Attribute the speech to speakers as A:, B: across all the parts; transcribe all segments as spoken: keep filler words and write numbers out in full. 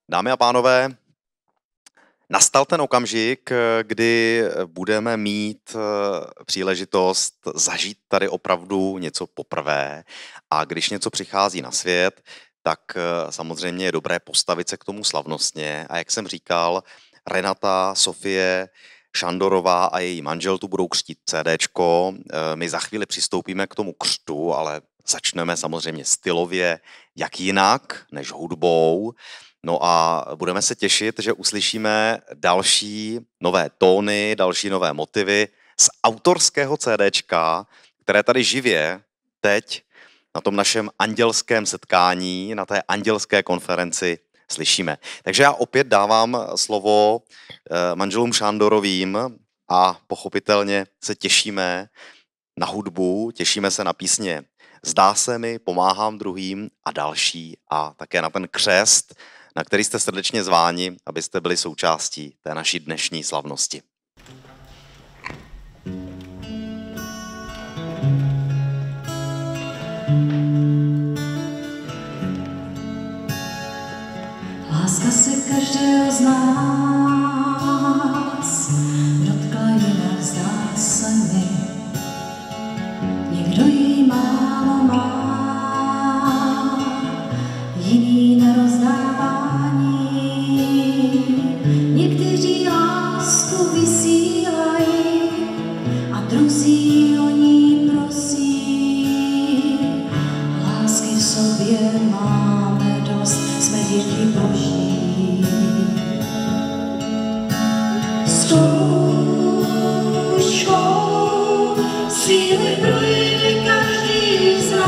A: Dámy a pánové, nastal ten okamžik, kdy budeme mít příležitost zažít tady opravdu něco poprvé. A když něco přichází na svět, tak samozřejmě je dobré postavit se k tomu slavnostně. A jak jsem říkal, Renata, Sofie Šandorová a její manžel tu budou křtít CDčko. My za chvíli přistoupíme k tomu křtu, ale začneme samozřejmě stylově, jak jinak než hudbou. No a budeme se těšit, že uslyšíme další nové tóny, další nové motivy z autorského CDčka, které tady živě teď na tom našem andělském setkání, na té andělské konferenci slyšíme. Takže já opět dávám slovo manželům Šandorovým a pochopitelně se těšíme na hudbu, těšíme se na písně Zdá se mi, Pomáhám druhým a další a také na ten křest, na který jste srdečně zváni, abyste byli součástí té naší dnešní slavnosti.
B: Láska se každého z nás dotkla jinak, zdá se mi. Někdo jí málo má, jiný na rozdávání. Někteří lásku vysílají a druzí o ní prosí. Lásky v sobě máme dost, jsme děti Boží. Zkouškou síly projde každý z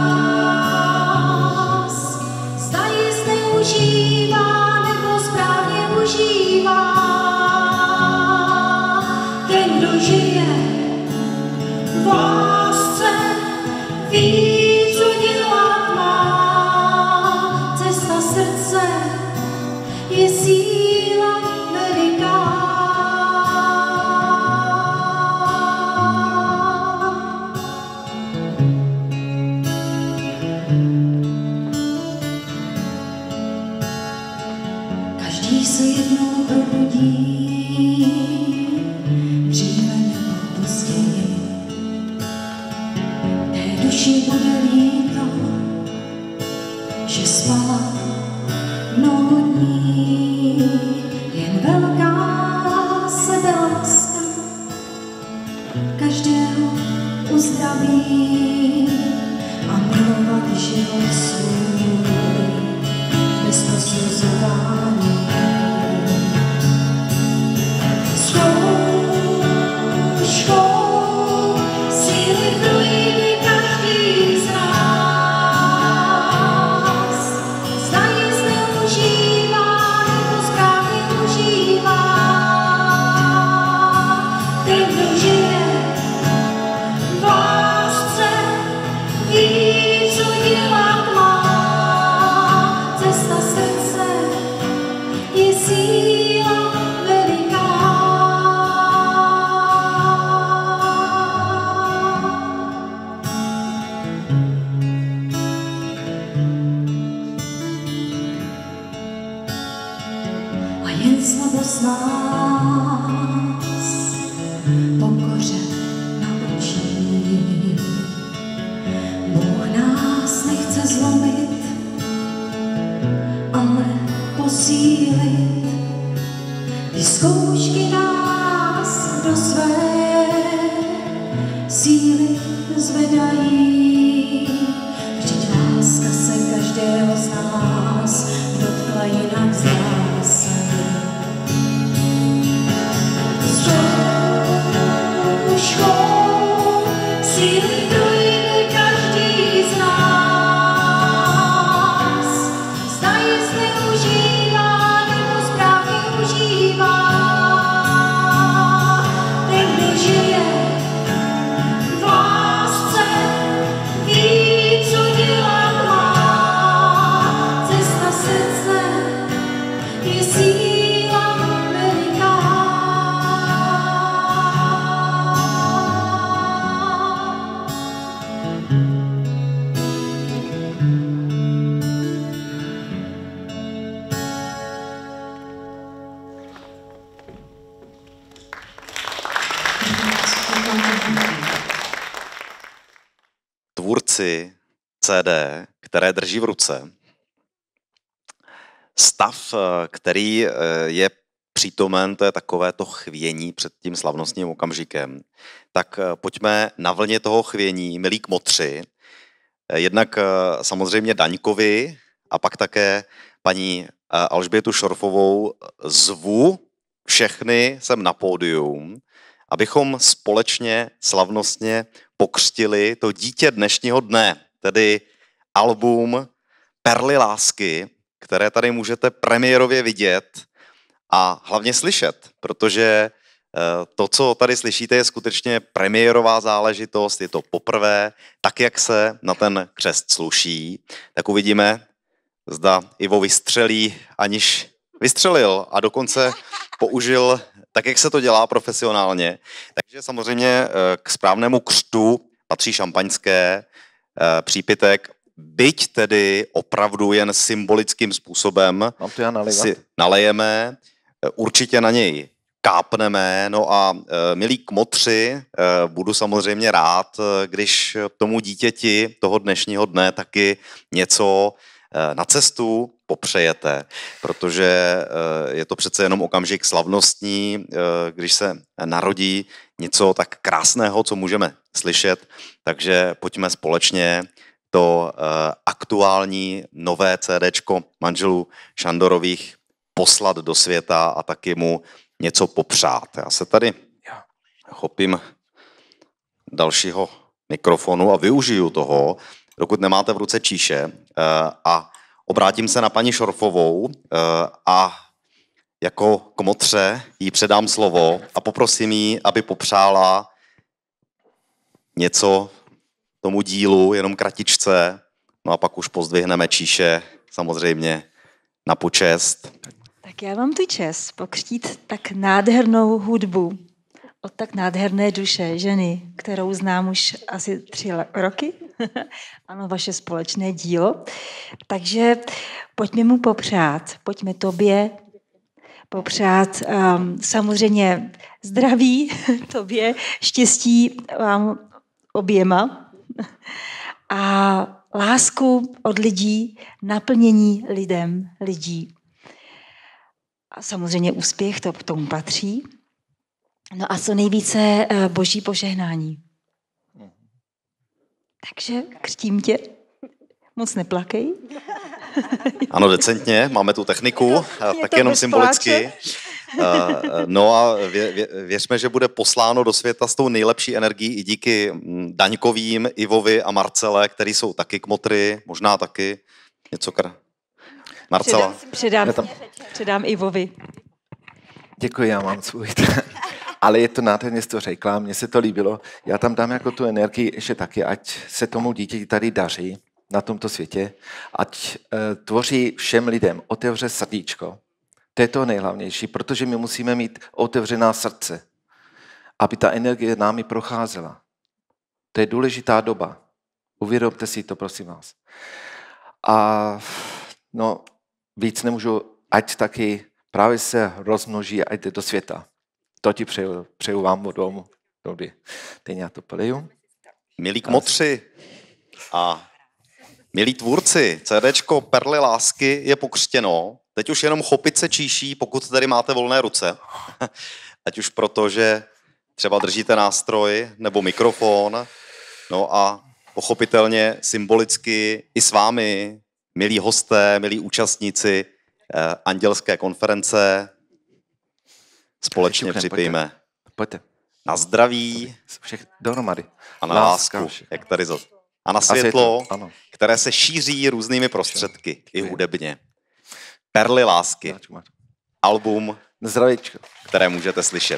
B: nás. Zda ji zneužívá nebo správně užívá. Ten, kdo žije v lásce, ví, co dělat má. Cesta srdce je síla veliká. Každý se jednou probudí, dříve nebo později. Té duši bude líto, že spala mnoho dní. Jen velká sebeláska každého uzdraví a milovat život svůj bez posuzování. Zkouškou síly projde každý z nás. Zda ji zneužívá nebo správně užívá. Ten, kdo žije v lásce, ví, co dělat má. Cesta srdce je síla veliká. A jen slabost nás pokoře naučí. Bůh nás nechce zlomit, ale posílit. Ty zkoušky nás do své síly zvedají. Vždyť láska se každého z nás dotkla jinak, zdá se mi.
A: tvůrci C D, které drží v ruce, stav, který je přítomen, to je takové to chvění před tím slavnostním okamžikem, tak pojďme na vlně toho chvění, milí kmotři, jednak samozřejmě Daňkovi a pak také paní Alžbětu Šorfovou zvu všechny sem na pódium, abychom společně slavnostně pokřtili to dítě dnešního dne, tedy album Perly lásky, které tady můžete premiérově vidět a hlavně slyšet, protože to, co tady slyšíte, je skutečně premiérová záležitost, je to poprvé, tak jak se na ten křest sluší, tak uvidíme, zda Ivo vystřelí, aniž vystřelil a dokonce použil tak, jak se to dělá profesionálně. Takže samozřejmě k správnému křtu patří šampaňské, přípitek, byť tedy opravdu jen symbolickým způsobem si nalejeme, určitě na něj kápneme, no a milí kmotři, budu samozřejmě rád, když tomu dítěti toho dnešního dne taky něco na cestu popřejete, protože je to přece jenom okamžik slavnostní, když se narodí něco tak krásného, co můžeme slyšet, takže pojďme společně to aktuální nové CDčko manželů Šandorových poslat do světa a taky mu něco popřát. Já se tady chopím dalšího mikrofonu a využiju toho, dokud nemáte v ruce číše, a obrátím se na paní Šorfovou a jako kmotře jí předám slovo a poprosím jí, aby popřála něco tomu dílu, jenom kratičce, no a pak už pozdvihneme číše, samozřejmě na počest.
C: Tak já mám tu čest pokřtít tak nádhernou hudbu od tak nádherné duše ženy, kterou znám už asi tři roky. Ano, vaše společné dílo. Takže pojďme mu popřát, pojďme tobě popřát um, samozřejmě zdraví, tobě, štěstí vám oběma a lásku od lidí, naplnění lidem, lidí. A samozřejmě úspěch, to k tomu patří. No a co nejvíce boží požehnání. Takže křtím tě. Moc neplakej.
A: Ano, decentně, máme tu techniku, tak jenom symbolicky. No a vě, vě, věřme, že bude posláno do světa s tou nejlepší energií i díky Daňkovým, Ivovi a Marcele, který jsou taky kmotry, možná taky něco kr... Marcela.
C: Předám, předám, předám Ivovi.
D: Děkuji, já mám svůj. Ale je to nádherně, jsi to řekla, mně se to líbilo. Já tam dám jako tu energii ještě taky, ať se tomu dítěti tady daří na tomto světě, ať e, tvoří všem lidem, otevře srdíčko. To je to nejhlavnější, protože my musíme mít otevřená srdce, aby ta energie námi procházela. To je důležitá doba. Uvědomte si to, prosím vás. A no, víc nemůžu, ať taky právě se rozmnoží, ať jde do světa. To ti přeju, přeju vám od domu. Dobrý. Teď já to poliju.
A: Milí kmotři a milí tvůrci, CDčko Perly lásky je pokřtěno. Teď už jenom chopit se číší, pokud tady máte volné ruce. Ať už proto, že třeba držíte nástroj nebo mikrofon. No a pochopitelně symbolicky i s vámi, milí hosté, milí účastníci eh, andělské konference, společně
D: Čuknem,
A: připijme
D: pojďte.
A: na zdraví
D: Všech dohromady.
A: a na
D: Láska,
A: lásku,
D: všech.
A: jak tady zase. A na
D: A světlo,
A: světlo,
D: ano.
A: které se šíří různými prostředky, i
D: Děkuji.
A: hudebně. Perly lásky, album,
D: Zdravíčko.
A: které můžete slyšet.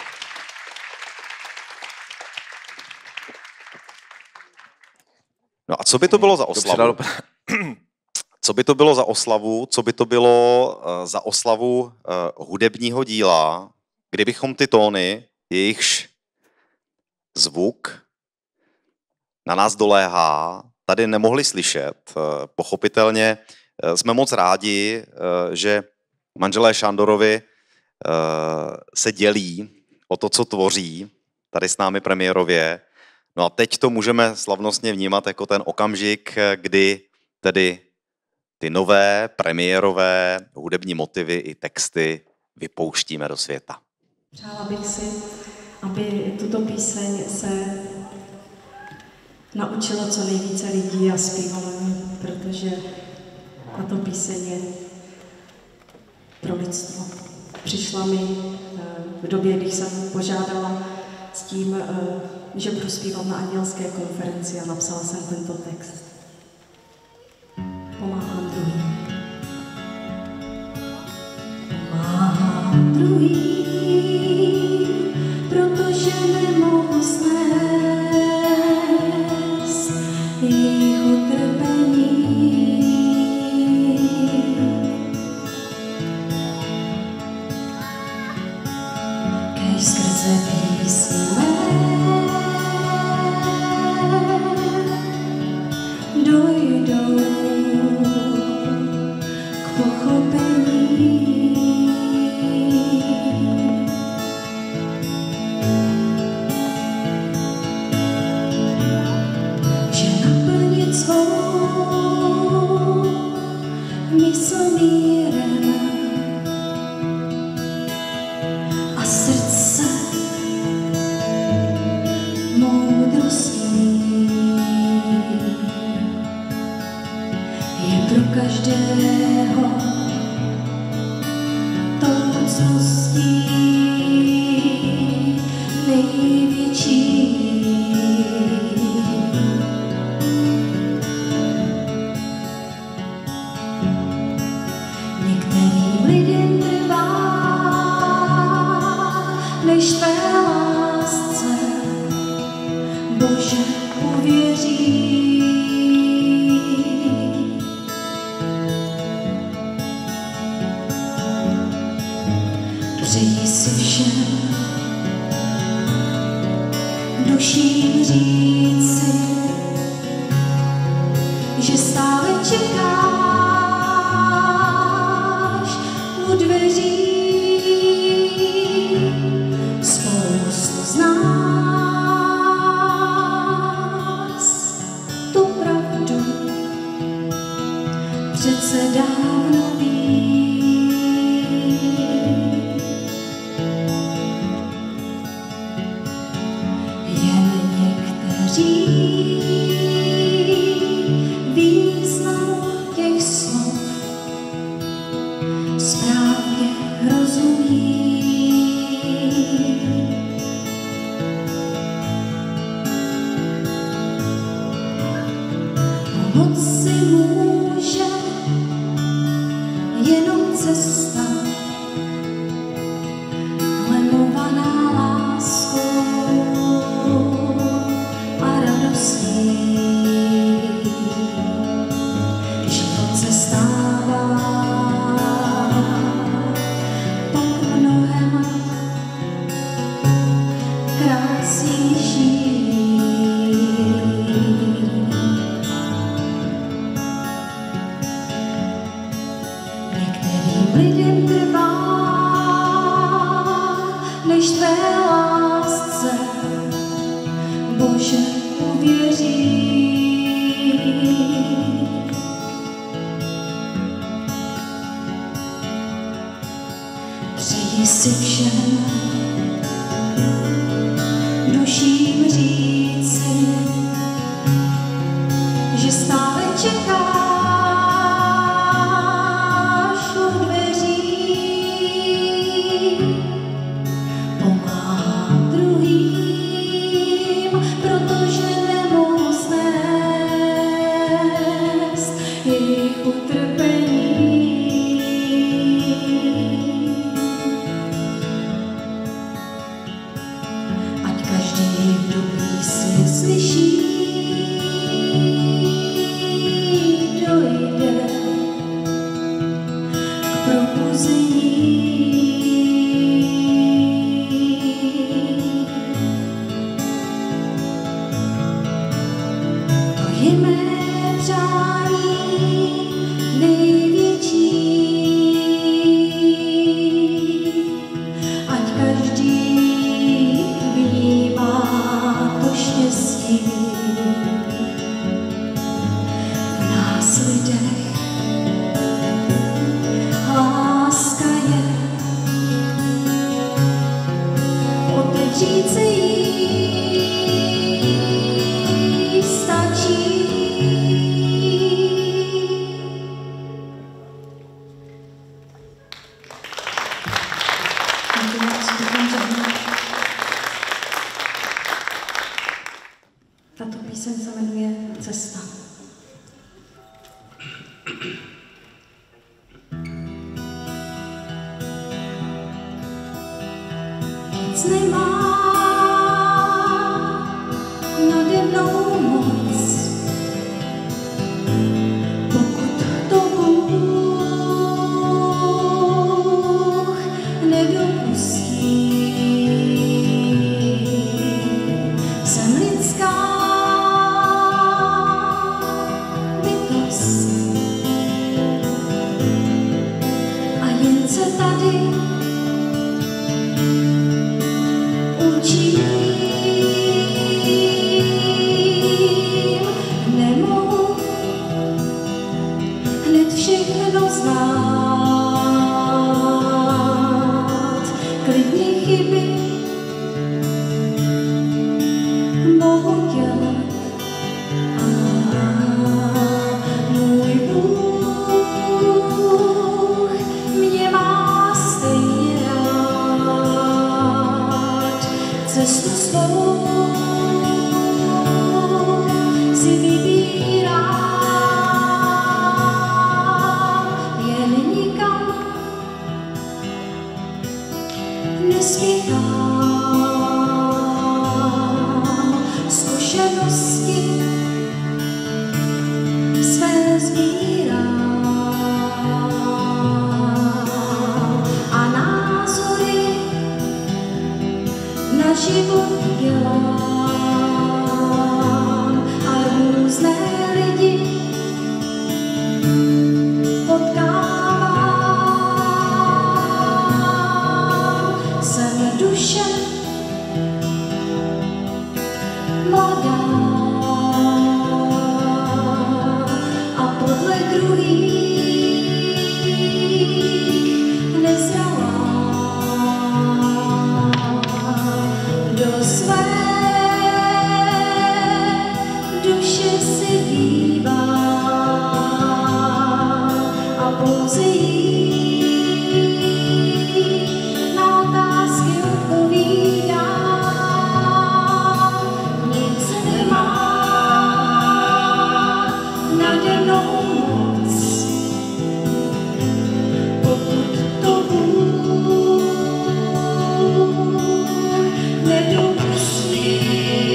A: No a co by to bylo za oslavu? Co by to bylo za oslavu? Co by to bylo uh, za oslavu uh, hudebního díla, kdybychom ty tóny, jejichž zvuk na nás doléhá, tady nemohli slyšet. Uh, pochopitelně uh, jsme moc rádi, uh, že manželé Šandorovi uh, se dělí o to, co tvoří tady s námi premiérově. No a teď to můžeme slavnostně vnímat jako ten okamžik, kdy tedy ty nové premiérové hudební motivy i texty vypouštíme do světa.
E: Přála bych si, aby tuto píseň se naučilo co nejvíce lidí a zpívalo ji, protože tato píseň je pro lidstvo. Přišla mi v době, když jsem požádala s tím, že prospívám na andělské konferenci a napsala jsem tento text. Pomáhám druhým.
B: Pomáhám druhým, protože nemohu snést jejich utrpení. Kež skrze písně dojdou k pochopení. Že naplnit svou mysl mírem a srdce moudrostí je pro každého tou mocností největší. Některým lidem trvá, než tvé lásce Bože uvěří. Přeji si všem duším říci, že stále čekáš u dveří. Spoustu z nás tu pravdu přece dávno ví. Jen někteří významu těch slov správně rozumí. Pomoci může jenom cesta, lemovaná láskou a radostí. Život se stává tak mnohem krásnější. Některým lidem trvá, než tvé lásce Bože uvěří. Přeji si všem duším říci, že stále čekáš u dveří. Pomáhám druhým, protože nemohu snést jejich utrpení. Ať každý dobrý si slyší, dojde k probuzení. To je mé přání největší. Ať každý vnímá to štěstí, nás lidech láska je, otevřít se jí stačí.
E: Tato píseň se jmenuje Cesta.
B: Nic nemá nade mnou moc, pokud to Bůh nedopustí. Jsem lidská bytost a jen se tady učím, nemohu hned všechno znát, klidně chyby mohu dělat. A můj Bůh mě má stejně rád. Cestu svou si vybírám, jen nikam nespěchám. Zkušenosti své sbírám a názory na život dělám a různé lidi potkávám. Jsem duše mladá a podle druhých nezralá. Do své duše si dívám a pouze jí na otázky odpovídám. Nic nemá nade mnou moc, pokud to Bůh nedopustí.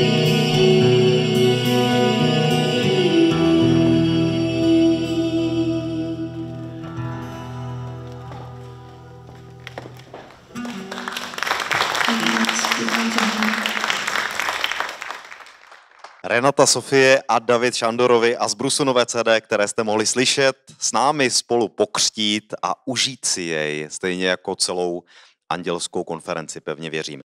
A: Renata Sofie a David Šandorovi a z Brusu nové C D, které jste mohli slyšet, s námi spolu pokřtít a užít si jej, stejně jako celou andělskou konferenci, pevně věřím.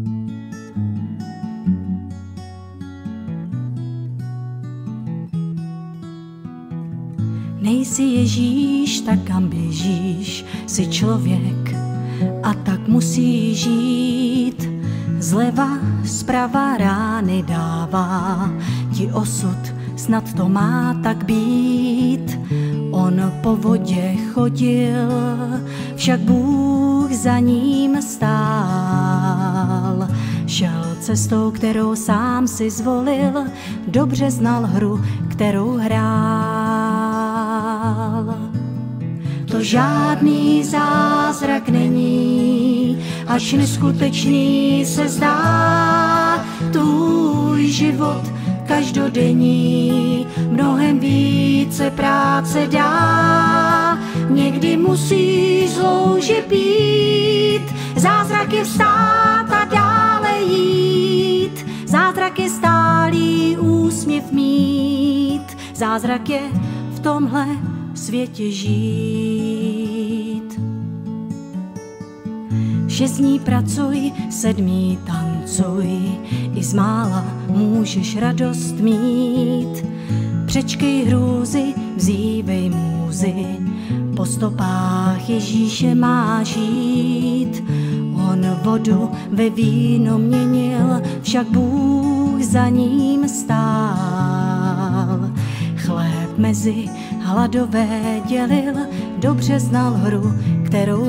F: Nejsi Ježíš, tak kam běžíš, jsi člověk a tak musíš žít. Zleva, zprava rány dává ti osud, snad to má tak být. On po vodě chodil, však Bůh za ním stál. Šel cestou, kterou sám si zvolil, dobře znal hru, kterou hrál. To žádný zázrak není, až neskutečný se zdá. Tvůj život každodenní mnohem více práce dá. Někdy musíš zlouže pít, zázrak je vstát a dále jít. Zázrak je stálý úsměv mít, zázrak je v tomhle světě žít. Šest dní pracuj, sedmý tancuj, i z mála můžeš radost mít. přečkej hrůzy, vzívej můzy, po stopách Ježíše máš jít. On vodu ve víno měnil, však Bůh za ním stál. Chléb mezi hladové dělil, dobře znal hru, kterou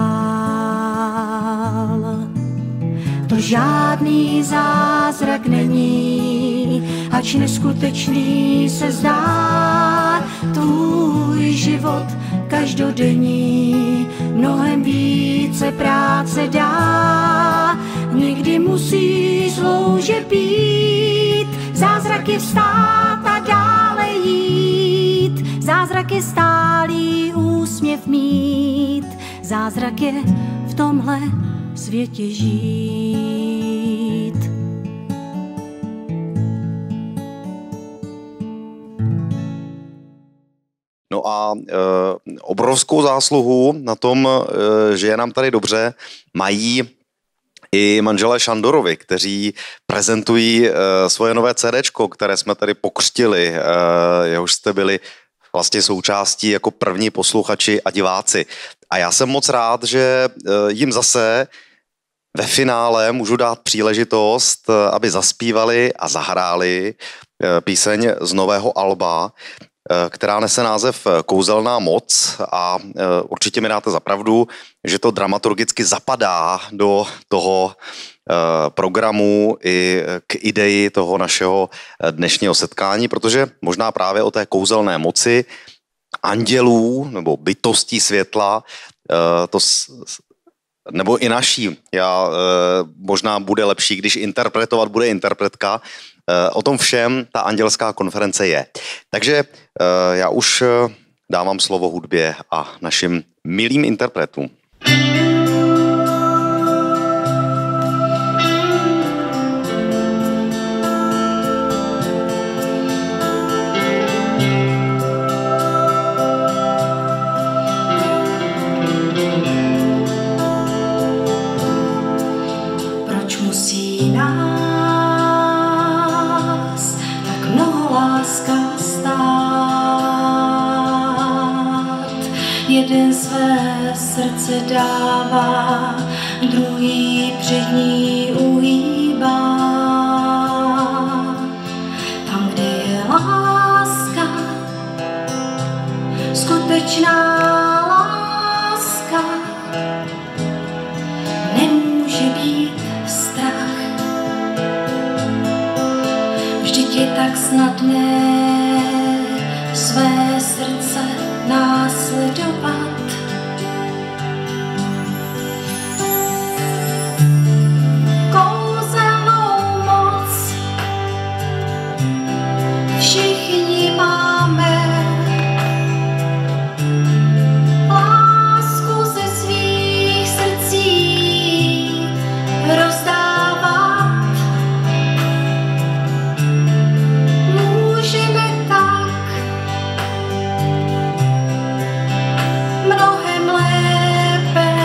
F: hrál. To žádný zázrak není, ač neskutečný se zdá. Tvůj život každodenní mnohem více práce dá. Někdy musíš louže pít, zázrak je vstát a dále jít. Zázrak je stálý úsměv mít, zázrak je v tomhle světě žít.
A: No a e, obrovskou zásluhu na tom, e, že je nám tady dobře, mají i manželé Šandorovi, kteří prezentují e, svoje nové CDčko, které jsme tady pokřtili, e, jehož jste byli vlastně součástí jako první posluchači a diváci. A já jsem moc rád, že jim zase ve finále můžu dát příležitost, aby zaspívali a zahráli píseň z nového alba, která nese název Kouzelná moc, a určitě mi dáte za pravdu, že to dramaturgicky zapadá do toho programu i k ideji toho našeho dnešního setkání, protože možná právě o té kouzelné moci andělů nebo bytostí světla, to, nebo i naší, já, možná bude lepší, když interpretovat bude interpretka, o tom všem ta andělská konference je. Takže já už dávám slovo hudbě a našim milým interpretům.
F: Jeden své srdce dává, druhý před ní uhýbá. Tam, kde je láska, skutečná láska, nemůže být strach. Vždyť je tak snadné své srdce následovat. Kouzelnou moc všichni máme, lásku ze svých srdcí rozdávat. Můžeme tak mnohem lépe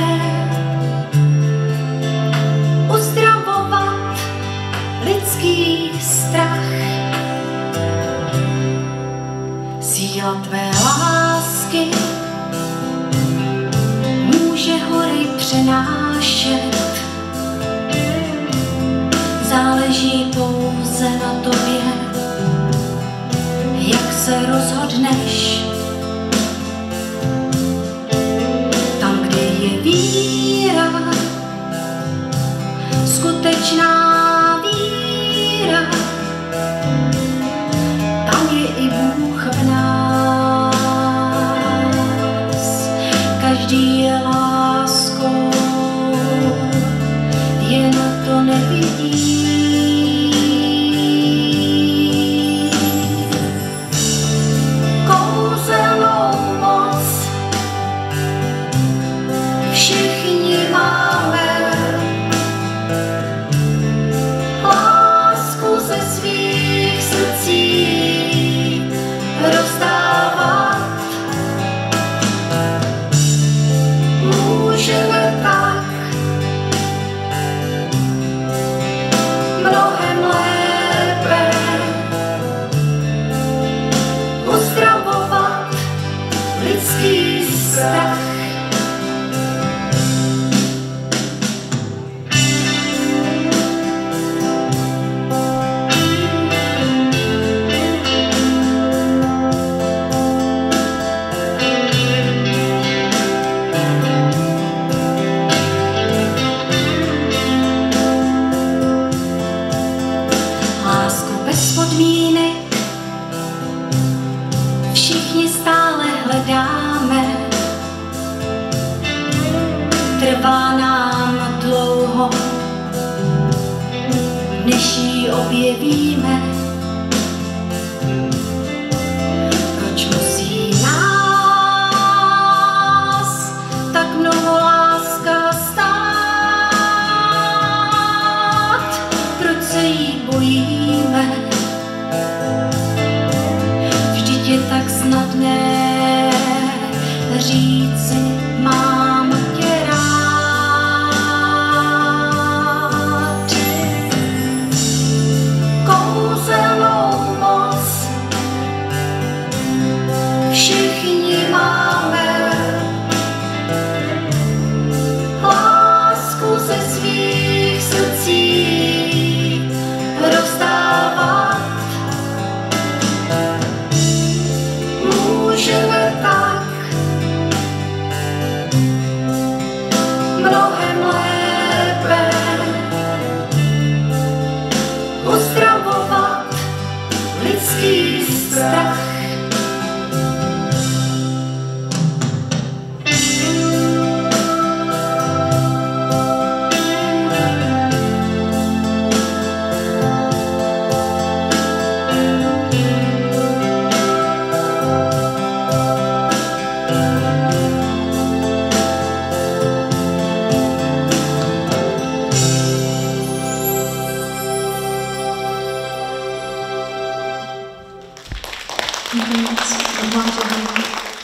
F: uzdravovat lidský strach. Síla tvé lásky může hory přenášet. Záleží pouze na tobě, jak se rozhodneš. Víra, skutečná víra, tam je i Bůh v nás. Každý je láskou, jen to nevidí. Kou ji stále hledáme. Trvá nám dlouho, než ji objevíme. Proč musí nás tak mnoho láska stát? Proč se jí bojíme? Vždyť je tak snadné říci, mám tě rád. Kouzelnou moc všichni máme, lásku ze svých srdcí rozdávat. Můžeme tak mnohem lépe uzdravovat lidský strach.
E: Děkuji moc. Vám děkuji.